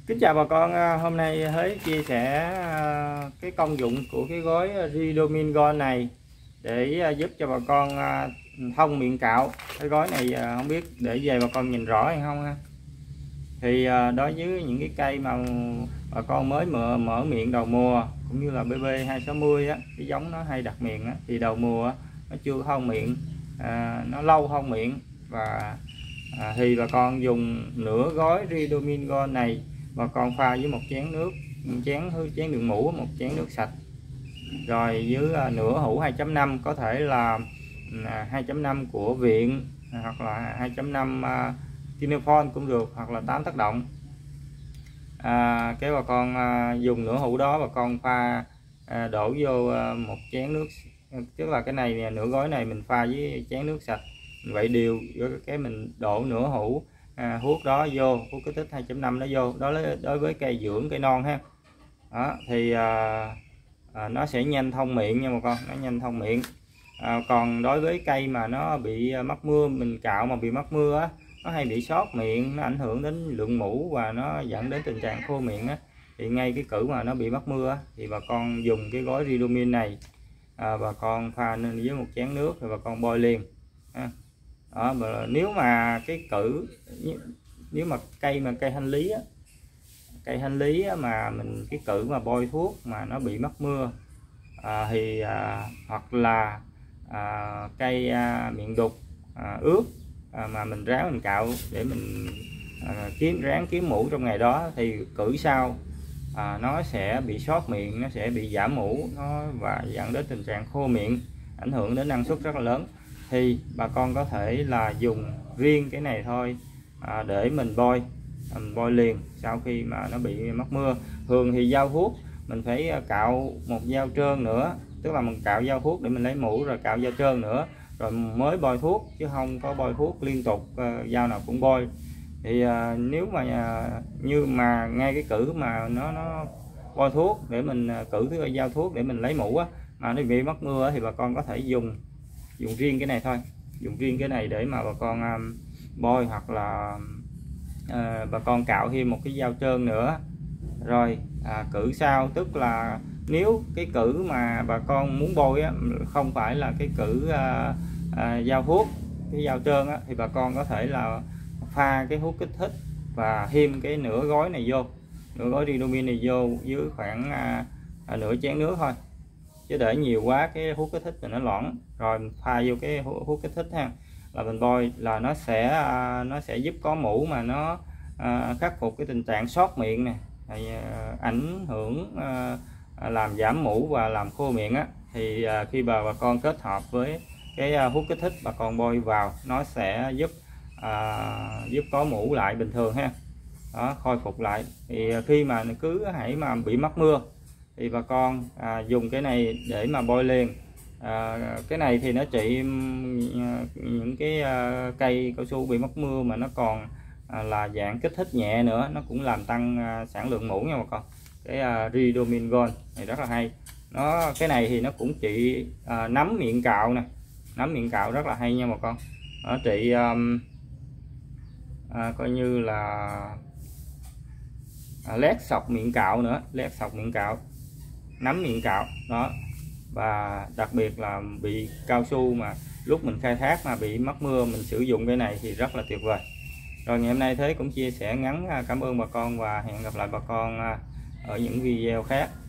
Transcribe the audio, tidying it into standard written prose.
Kính chào bà con, hôm nay Thế chia sẻ cái công dụng của cái gói Ridomin Gold này để giúp cho bà con thông miệng cạo. Cái gói này không biết để về bà con nhìn rõ hay không ha. Thì đối với những cái cây mà bà con mới mở miệng đầu mùa cũng như là BB260 á, cái giống nó hay đặt miệng á, thì đầu mùa nó chưa thông miệng, nó lâu thông miệng và thì bà con dùng nửa gói Ridomin Gold này, bà con pha với một chén nước, chén đường mũ, một chén nước sạch, rồi với nửa hũ 2.5, có thể là 2.5 của viện hoặc là 2.5 Tinefol cũng được, hoặc là 8 tác động. Cái bà con dùng nửa hũ đó, bà con pha đổ vô một chén nước, tức là cái này nửa gói này mình pha với chén nước sạch vậy đều, cái mình đổ nửa hũ hút đó vô, hút kích thích 2.5 đó vô đó, đối với cây dưỡng, cây non ha. Đó thì nó sẽ nhanh thông miệng nha bà con, nó nhanh thông miệng. Còn đối với cây mà nó bị mắc mưa, mình cạo mà bị mắc mưa á, nó hay bị sót miệng, nó ảnh hưởng đến lượng mũ và nó dẫn đến tình trạng khô miệng á, thì ngay cái cử mà nó bị mắc mưa á, thì bà con dùng cái gói Ridomin này, bà con pha lên với một chén nước rồi bà con bôi liền. Đó, nếu mà cái cử, nếu mà cây hành lý á, cây hành lý á, mà mình cái cử mà bôi thuốc mà nó bị mắc mưa, thì hoặc là cây miệng đục ướt, mà mình ráng mình cạo để mình ráng kiếm mũ trong ngày đó, thì cử sau nó sẽ bị sót miệng, nó sẽ bị giảm mũ, và dẫn đến tình trạng khô miệng, ảnh hưởng đến năng suất rất là lớn. Thì bà con có thể là dùng riêng cái này thôi, để mình bôi liền sau khi mà nó bị mắc mưa. Thường thì dao thuốc mình phải cạo một dao trơn nữa, tức là mình cạo dao thuốc để mình lấy mũ rồi cạo dao trơn nữa rồi mới bôi thuốc, chứ không có bôi thuốc liên tục dao nào cũng bôi. Thì nếu mà như mà ngay cái cử mà nó bôi thuốc để mình cử cái dao thuốc để mình lấy mũ á, mà nó bị mắc mưa thì bà con có thể dùng riêng cái này thôi, dùng riêng cái này để mà bà con bôi, hoặc là bà con cạo thêm một cái dao trơn nữa rồi cử sau. Tức là nếu cái cử mà bà con muốn bôi á, không phải là cái cử dao thuốc, cái dao trơn á, thì bà con có thể là pha cái hút kích thích và thêm cái nửa gói này vô, nửa gói Ridomin này vô dưới khoảng nửa chén nước thôi, chứ để nhiều quá cái hút kích thích thì nó loãng. Rồi pha vô cái hút kích thích ha, là mình bôi là nó sẽ giúp có mũ mà nó khắc phục cái tình trạng sót miệng này, ảnh hưởng làm giảm mũ và làm khô miệng á. Thì khi bà con kết hợp với cái hút kích thích, bà con bôi vào, nó sẽ giúp có mũ lại bình thường ha. Đó, khôi phục lại. Thì khi mà cứ hãy mà bị mắc mưa thì bà con dùng cái này để mà bôi liền. Cái này thì nó trị những cái cây cao su bị mắc mưa mà nó còn là dạng kích thích nhẹ nữa, nó cũng làm tăng sản lượng mũ nha bà con. Cái Ridomin Gold này rất là hay. Cái này thì nó cũng trị nấm miệng cạo nè, nấm miệng cạo rất là hay nha bà con. Nó trị coi như là lét sọc miệng cạo nữa, lét sọc miệng cạo, nấm miệng cạo đó. Và đặc biệt là bị cao su mà lúc mình khai thác mà bị mắc mưa, mình sử dụng cái này thì rất là tuyệt vời. Rồi ngày hôm nay Thế cũng chia sẻ ngắn, cảm ơn bà con và hẹn gặp lại bà con ở những video khác.